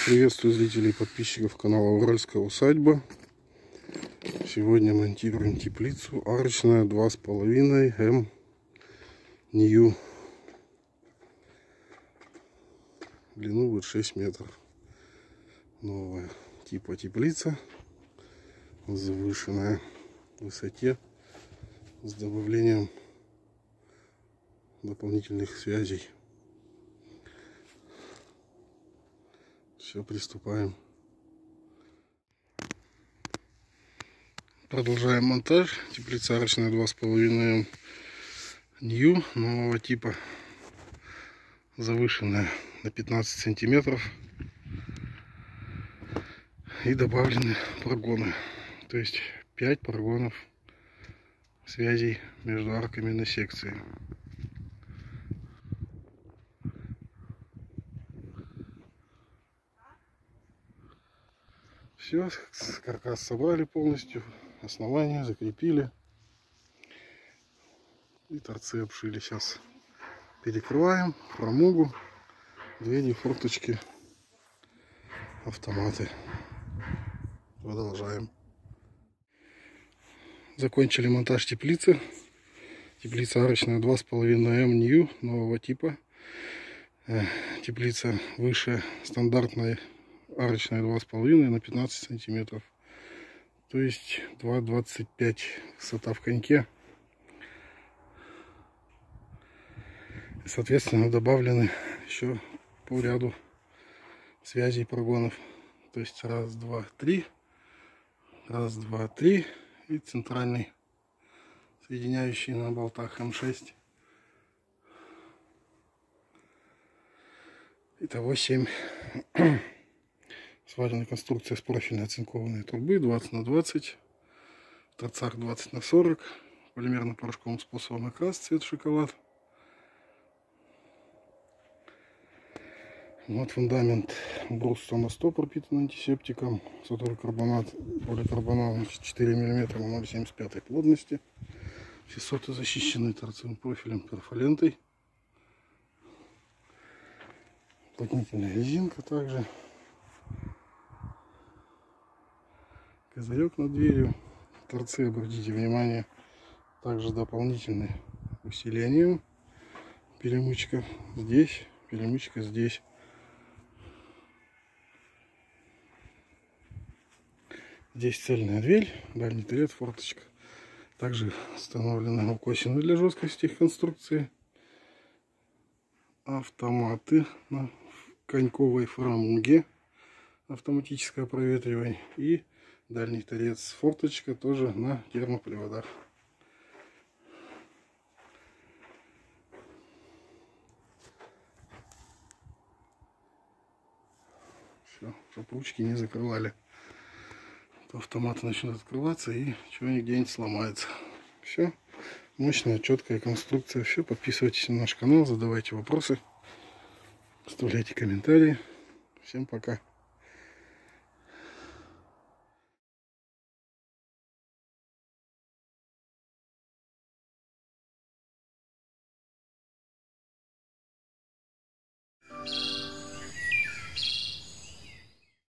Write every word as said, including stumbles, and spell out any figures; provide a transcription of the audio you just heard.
Приветствую зрителей и подписчиков канала Уральская усадьба. Сегодня монтируем теплицу арочная два с половиной эм Нью. Длину будет шесть метров. Новая типа теплица. Завышенная высоте. С добавлением дополнительных связей. Все, приступаем. Продолжаем монтаж. Теплица арочная два с половиной эм Нью нового типа. Завышенная на пятнадцать сантиметров. И добавлены прогоны. То есть пять прогонов связей между арками на секции. Все, каркас собрали полностью, основание закрепили и торцы обшили. Сейчас перекрываем фрамугу, двери, форточки, автоматы. Продолжаем. Закончили монтаж теплицы. Теплица арочная два с половиной эм Нью нового типа. Теплица выше стандартной арочная два с половиной на пятнадцать сантиметров. То есть два двадцать пять высота в коньке. Соответственно, добавлены еще по ряду связей прогонов. То есть раз, два, три. Раз, два, три. И центральный, соединяющий на болтах эм шесть. Итого семь. Сварена конструкция с профильной оцинкованной трубы двадцать на двадцать. В торцах двадцать на сорок. Полимерно-порошковым способом окрас, цвет шоколад. Вот фундамент брус сто на сто пропитан антисептиком. Сотовый карбонат, поликарбонат четыре миллиметра на ноль целых семьдесят пять плотности. Все соты защищены торцевым профилем перфолентой. Уплотнительная резинка также. Козырек над дверью. Торцы, обратите внимание, также дополнительные усиления. Перемычка здесь, перемычка здесь. Здесь цельная дверь, дальний торец, форточка. Также установлены укосины для жесткости их конструкции. Автоматы на коньковой фрамуге. Автоматическое проветривание. И дальний торец, форточка тоже на термоприводах. Все, чтобы ручки не закрывали. Автомат начнет открываться и что-нибудь где-нибудь сломается. Все, мощная, четкая конструкция. Все, подписывайтесь на наш канал, задавайте вопросы, оставляйте комментарии. Всем пока.